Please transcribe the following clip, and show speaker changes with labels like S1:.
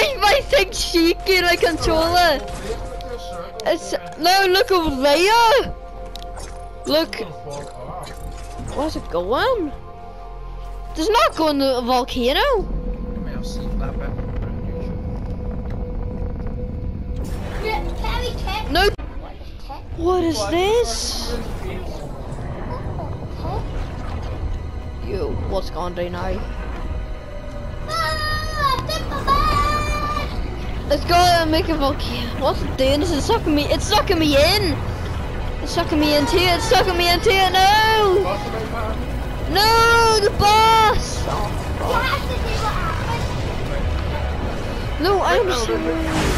S1: Why is my thing shaking like controller? It's no, look over there. Look. Where's it going? Does not go in the volcano. No. What is this? Yo, what's going on now? Let's go and make a volcano. What's it doing? This is sucking me. It's sucking me in. It's sucking me into it. It's sucking me into it. No! No, the boss! Oh, no, I'm sorry.